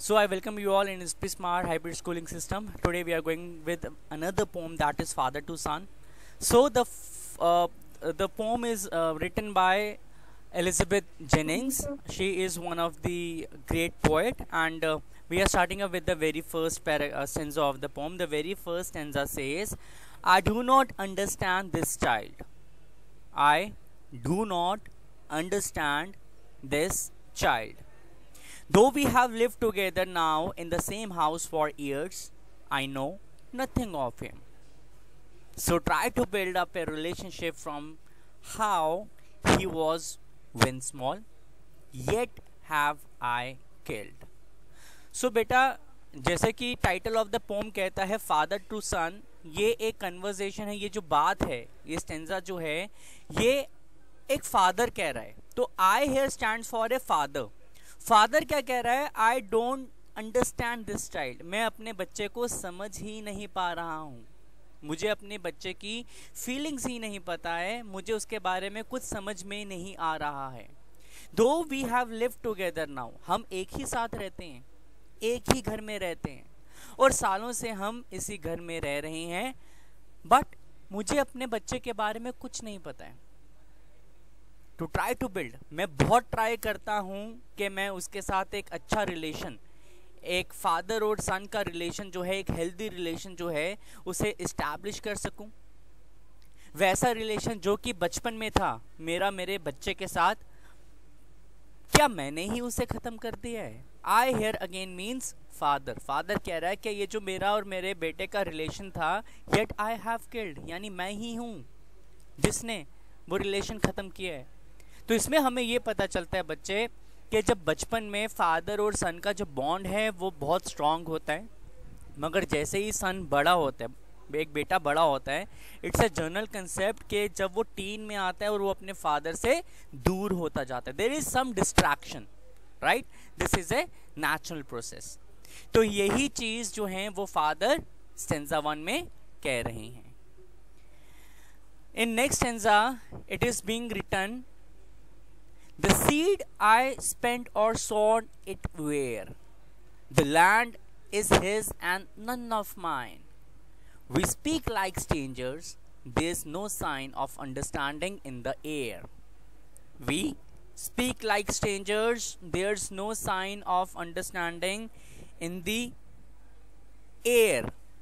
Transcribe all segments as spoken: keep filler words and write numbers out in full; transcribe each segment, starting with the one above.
So I welcome you all in S P Smart Hybrid Schooling System. Today we are going with another poem, that is Father to Son. So the f- uh, the poem is uh, written by Elizabeth Jennings. She is one of the great poet, and uh, we are starting up with the very first para- uh, stanza of the poem. The very first stanza says, "I do not understand this child. I do not understand this child. Though we have lived together now in the same house for years, I know nothing of him. So try to build up a relationship from how he was when small, yet have I killed." सो बेटा, जैसे कि title of the pome कहता है father to सन, ये एक conversation है, ये जो बात है, ये स्टेंजा जो है, ये एक फादर कह रहा है. तो I here stands for a father. Father क्या कह रहा है? I don't understand this child. मैं अपने बच्चे को समझ ही नहीं पा रहा हूँ. मुझे अपने बच्चे की फीलिंग्स ही नहीं पता है. मुझे उसके बारे में कुछ समझ में नहीं आ रहा है. Though we have lived together now, हम एक ही साथ रहते हैं, एक ही घर में रहते हैं, और सालों से हम इसी घर में रह रहे हैं, बट मुझे अपने बच्चे के बारे में कुछ नहीं पता है. टू ट्राई टू बिल्ड, मैं बहुत ट्राई करता हूँ कि मैं उसके साथ एक अच्छा रिलेशन, एक फादर और सन का रिलेशन जो है, एक हेल्दी रिलेशन जो है, उसे इस्टेब्लिश कर सकूं. वैसा रिलेशन जो कि बचपन में था मेरा मेरे बच्चे के साथ, क्या मैंने ही उसे ख़त्म कर दिया है? I here again means father. Father कह रहा है कि ये जो मेरा और मेरे बेटे का रिलेशन था, येट आई हैव किल्ड, यानी मैं ही हूँ जिसने वो रिलेशन ख़त्म किया है. तो इसमें हमें ये पता चलता है बच्चे कि जब बचपन में फादर और सन का जो बॉन्ड है वो बहुत स्ट्रांग होता है, मगर जैसे ही सन बड़ा होता है, एक बेटा बड़ा होता है, इट्स अ जनरल कंसेप्ट कि जब वो टीन में आता है और वो अपने फादर से दूर होता जाता है, there is some distraction, right. This is a natural process. तो यही चीज जो है वो फादर स्टेंजा वन में कह रहे हैं. In next stanza it is being written, the seed I spent or sowed it where, the land is his and none of mine. We speak like strangers, there's no sign of understanding in the air. We speak like strangers, there's no sign of understanding in the air.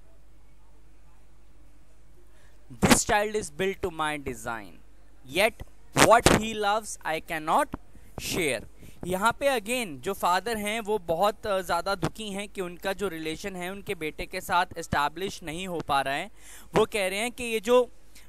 This child is built to my design, yet what he loves I cannot share. यहाँ पे again जो father हैं वो बहुत ज़्यादा दुखी हैं कि उनका जो रिलेशन है उनके बेटे के साथ इस्टेब्लिश नहीं हो पा रहा है. वो कह रहे हैं कि ये जो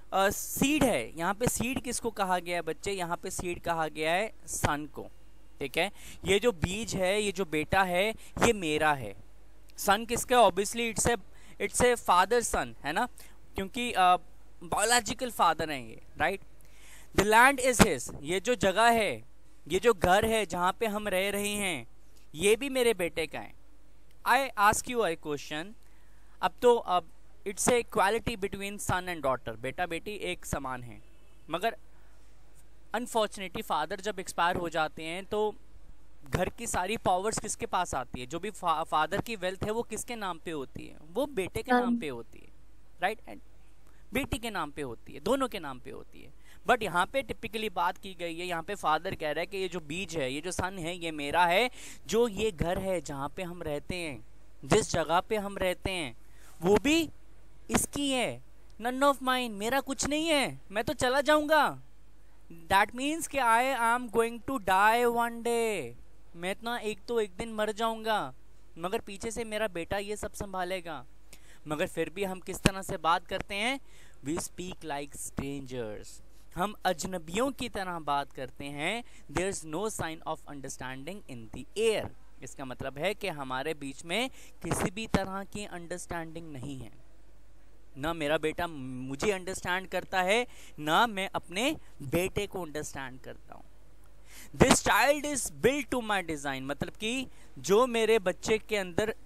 सीड है, यहाँ पे सीड किसको कहा गया है बच्चे? यहाँ पे सीड कहा गया है सन को, ठीक है. ये जो बीज है, ये जो बेटा है, ये मेरा है. सन किसका? Obviously it's a it's a father son, है ना, क्योंकि बायोलॉजिकल फादर हैं ये, right. The land is his, ये जो जगह है, ये जो घर है जहाँ पे हम रह रहे हैं, ये भी मेरे बेटे का है. I ask you I question. अब तो अब it's a equality between son and daughter, बेटा बेटी एक समान है, मगर अनफॉर्चुनेटली फादर जब एक्सपायर हो जाते हैं तो घर की सारी पावर्स किसके पास आती है? जो भी फा, फादर की वेल्थ है वो किसके नाम पे होती है? वो बेटे के नाम पे होती है, राइट. एंड बेटी के नाम पे होती है, दोनों के नाम पे होती है. बट यहाँ पे टिपिकली बात की गई है, यहाँ पे फादर कह रहा है कि ये जो बीज है, ये जो सन है, ये मेरा है. जो ये घर है जहाँ पे हम रहते हैं, जिस जगह पे हम रहते हैं, वो भी इसकी है. नन ऑफ माइन, मेरा कुछ नहीं है, मैं तो चला जाऊंगा. दैट मीन्स कि I am going to die one day. मैं इतना एक तो एक दिन मर जाऊंगा, मगर पीछे से मेरा बेटा ये सब संभालेगा. मगर फिर भी हम किस तरह से बात करते हैं? वी स्पीक लाइक स्ट्रेंजर्स, हम अजनबियों की तरह बात करते हैं. There is no sign of understanding in the air. इसका मतलब है कि हमारे बीच में किसी भी तरह की अंडरस्टैंडिंग नहीं है. ना मेरा बेटा मुझे अंडरस्टैंड करता है, ना मैं अपने बेटे को अंडरस्टैंड करता हूँ. This child is built to my design, मतलब कि जो मेरे बच्चे के अंदर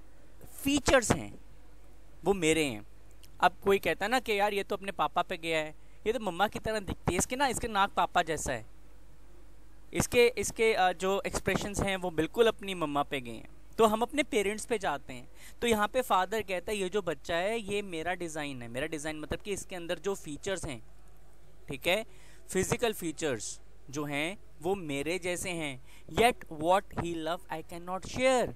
फीचर्स हैं वो मेरे हैं. अब कोई कहता है ना कि यार ये तो अपने पापा पे गया है, ये तो मम्मा की तरह दिखती है, इसके ना इसके नाक पापा जैसा है, इसके इसके जो एक्सप्रेशंस हैं वो बिल्कुल अपनी मम्मा पे गए हैं. तो हम अपने पेरेंट्स पे जाते हैं। तो यहाँ पे फादर कहता है ये जो बच्चा है ये मेरा डिज़ाइन है। मेरा डिज़ाइन मतलब कि इसके अंदर जो फीचर्स हैं, ठीक है, फिजिकल फीचर्स जो हैं वो मेरे जैसे हैं, yet what he love I can not share.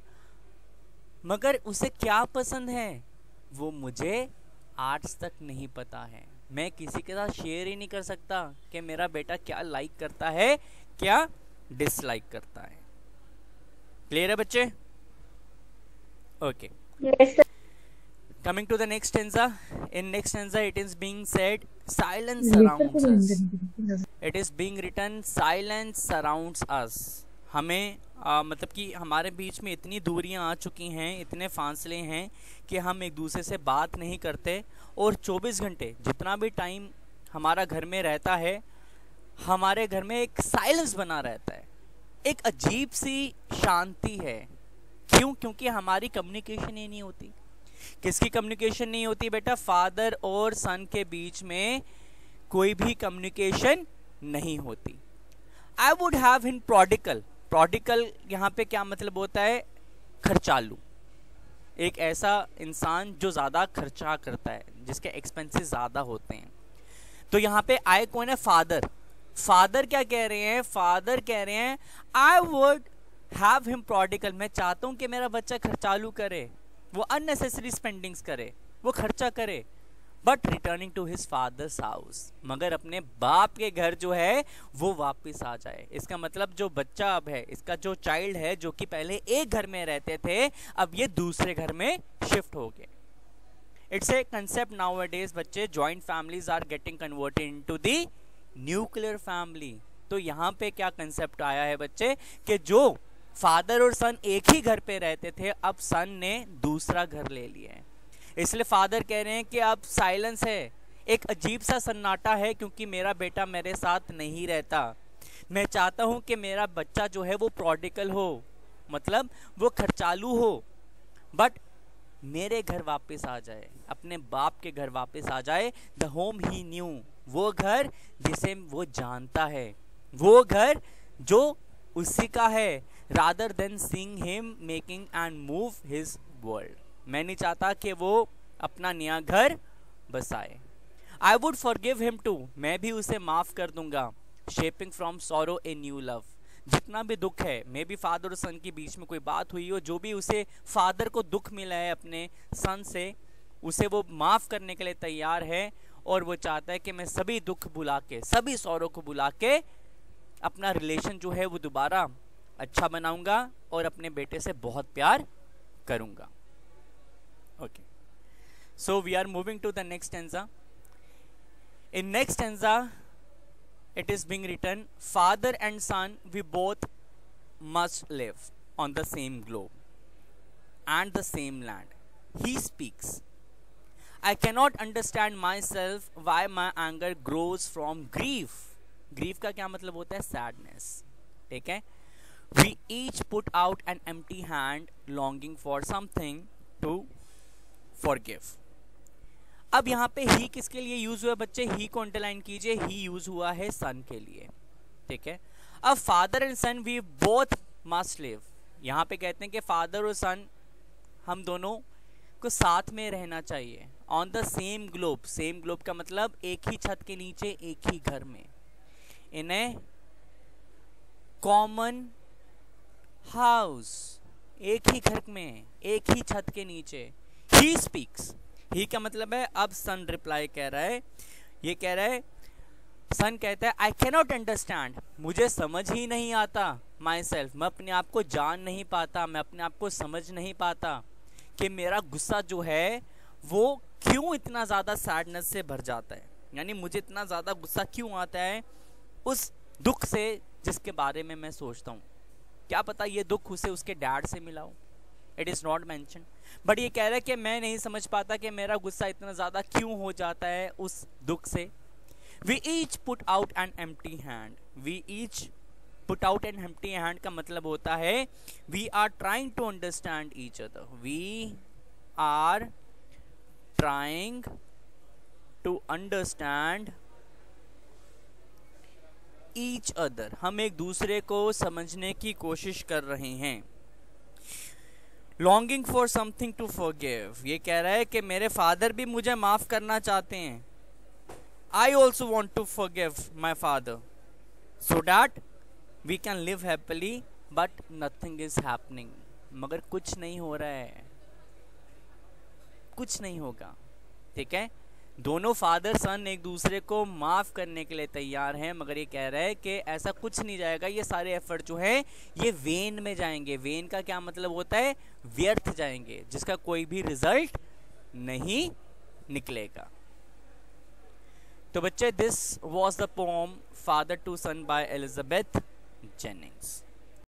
मगर उसे क्या पसंद है वो मुझे आज तक नहीं पता है। मैं किसी के साथ शेयर ही नहीं कर सकता कि मेरा बेटा क्या लाइक करता है, क्या डिसलाइक करता है। क्लियर है बच्चे? Okay, coming to the next stanza. In next stanza it is being said silence surrounds us. It is being written silence surrounds us. हमें आ, मतलब कि हमारे बीच में इतनी दूरियां आ चुकी हैं, इतने फासले हैं कि हम एक दूसरे से बात नहीं करते, और चौबीस घंटे जितना भी टाइम हमारा घर में रहता है, हमारे घर में एक साइलेंस बना रहता है, एक अजीब सी शांति है। क्यों? क्योंकि हमारी कम्युनिकेशन ही नहीं होती। किसकी कम्युनिकेशन नहीं होती बेटा? फादर और सन के बीच में कोई भी कम्युनिकेशन नहीं होती। I would have in prodigal. Prodigal यहाँ पे क्या मतलब होता है? खर्चालू, एक ऐसा इंसान जो ज़्यादा खर्चा करता है, जिसके एक्सपेंसेस ज़्यादा होते हैं। तो यहाँ पे आए कौन है? फादर। फादर क्या कह रहे हैं? फादर कह रहे हैं I would have him prodigal. मैं चाहता हूँ कि मेरा बच्चा खर्चालू करे, वो अननेसेसरी स्पेंडिंग्स करे, वो खर्चा करे, but returning to his father's house, मगर अपने बाप के घर जो है वो वापस आ जाए। इसका मतलब जो बच्चा अब है, इसका जो चाइल्ड है, जो कि पहले एक घर में रहते थे, अब ये दूसरे घर में शिफ्ट हो गए। इट्स ए कंसेप्ट नाउअडेज बच्चे, joint families are getting converted into the nuclear family. तो यहाँ पे क्या कंसेप्ट आया है बच्चे कि जो फादर और सन एक ही घर पे रहते थे, अब सन ने दूसरा घर ले लिया है। इसलिए फादर कह रहे हैं कि अब साइलेंस है, एक अजीब सा सन्नाटा है, क्योंकि मेरा बेटा मेरे साथ नहीं रहता। मैं चाहता हूं कि मेरा बच्चा जो है वो प्रोडिकल हो, मतलब वो खर्चालू हो, बट मेरे घर वापस आ जाए, अपने बाप के घर वापस आ जाए। द होम ही न्यू, वो घर जिसे वो जानता है, वो घर जो उसी का है, rather than seeing him making and move his world. मैं नहीं चाहता कि वो अपना नया घर बसाए। I would forgive him too, मैं भी उसे माफ कर दूंगा। Shaping from sorrow a new love, जितना भी दुख है, मे बी फादर और सन के बीच में कोई बात हुई हो, जो भी उसे फादर को दुख मिला है अपने सन से, उसे वो माफ करने के लिए तैयार है, और वो चाहता है कि मैं सभी दुख भुला के, सभी सॉरो को भुला के अपना रिलेशन जो है वो दोबारा अच्छा बनाऊंगा और अपने बेटे से बहुत प्यार करूंगा। Okay, so we are moving to the next stanza. In next stanza, it is being written, father and son, we both must live on the same globe and the same land. He speaks. I cannot understand myself why my anger grows from grief. Grief का क्या मतलब होता है? Sadness. ठीक है? We each put out an empty hand, longing for something to forgive. अब यहाँ पे ही किसके लिए यूज हुआ बच्चे? ही को अंडरलाइन कीजिए, ही यूज हुआ है सन के लिए। ठीक है? अब father and son we both must live, यहाँ पे कहते हैं कि फादर और सन हम दोनों को साथ में रहना चाहिए, on the same globe. Same globe का मतलब एक ही छत के नीचे, एक ही घर में, इन ए कॉमन हाउस, एक ही घर में, एक ही छत के नीचे। ही स्पीक्स, ही का मतलब है, अब सन रिप्लाई कह रहा है, ये कह रहा है, सन कहता है आई कैनॉट अंडरस्टैंड, मुझे समझ ही नहीं आता, माई सेल्फ, मैं अपने आप को जान नहीं पाता, मैं अपने आप को समझ नहीं पाता कि मेरा गुस्सा जो है वो क्यों इतना ज़्यादा सैडनेस से भर जाता है, यानी मुझे इतना ज़्यादा गुस्सा क्यों आता है उस दुख से जिसके बारे में मैं सोचता हूँ। क्या पता ये दुख उसे उसके डैड से मिला हो, it is not mention, but ये कह रहा है कि मैं नहीं समझ पाता कि मेरा गुस्सा इतना ज़्यादा क्यों हो जाता है उस दुख से। We each put out an empty hand. We each put out an empty hand का मतलब होता है we are trying to understand each other. We are trying to understand each other. हम एक दूसरे को समझने की कोशिश कर रहे हैं। Longing for something to forgive, ये कह रहा है कि मेरे फादर भी मुझे माफ करना चाहते हैं. I also want to forgive my father so that we can live happily, but nothing is happening. मगर कुछ नहीं हो रहा है, कुछ नहीं होगा. ठीक है, दोनों फादर सन एक दूसरे को माफ करने के लिए तैयार हैं, मगर ये कह रहा है कि ऐसा कुछ नहीं जाएगा. ये सारे एफर्ट जो है ये वेन में जाएंगे. वेन का क्या मतलब होता है? व्यर्थ जाएंगे, जिसका कोई भी रिजल्ट नहीं निकलेगा. तो बच्चे, this was the poem father to son by Elizabeth Jennings.